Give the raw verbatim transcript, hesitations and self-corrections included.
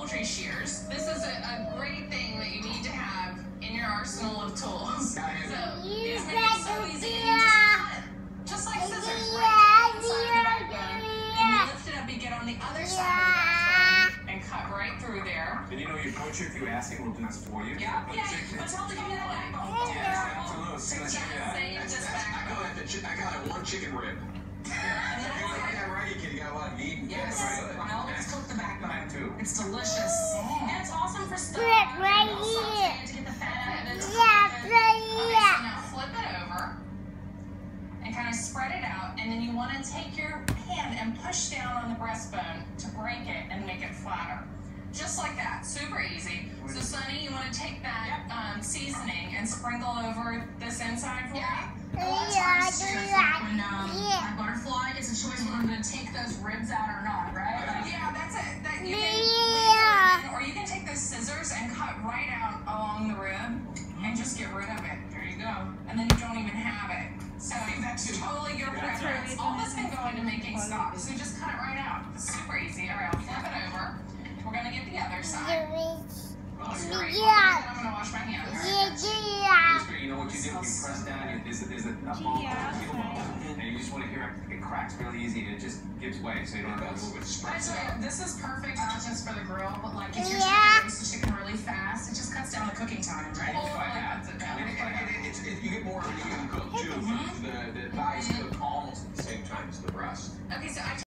poultry shears. This is a, a great thing that you need to have in your arsenal of tools. So these make it so easy. And you just cut, just like scissors, right inside the backbone. And you lift it up, you get on the other side of the backbone and cut right through there. And you know your butcher, if you ask him, will do this for you. Yeah, yeah. But tell him to give me that backbone. Yeah, it's a little sketchy. Same, just I backbone. got that. I got that one chicken rib. And then I got right, kid. You got a lot of meat. yes, I always cook the backbone. Mine too. It's delicious. And it's awesome for stuff. Flip right And also here. to get the fat out of it. Yeah, right Okay, here. so now flip it over and kind of spread it out, and then you want to take your hand and push down on the breastbone to break it and make it flatter. Just like that, super easy. So Sonny, you want to take that um, seasoning and sprinkle over this inside for Yeah. me? A lot of Yeah, times, too, yeah, when um, yeah. my butterfly, it's a choice whether I'm going to take those ribs out or not, right? Like, yeah, that's it. That you can Yeah. leave it in, or you can take those scissors and cut right out along the rib and just get rid of it. There you go. And then you don't even have it. So that's totally your preference. All this can go into making stock, so just cut it right out. It's super easy. All right, I'll flip it over. We're going to get the other side. Oh, great. Yeah. I'm going to wash my hands. Yeah, yeah. You know what you do? You press down, you, there's a, there's a, a ball, a heel ball, and you just want to hear it, it cracks really easy, and it just gives way, so you don't have to move it. Actually, this is perfect not just for the grill, but like if you're Yeah. trying to roast the chicken really fast, it just cuts down the cooking time, right? If I had- Cuts it down. And it, and it, it's, it, you get more of the even cook too. The, the thighs cook almost at the same time as the breast. Okay, so I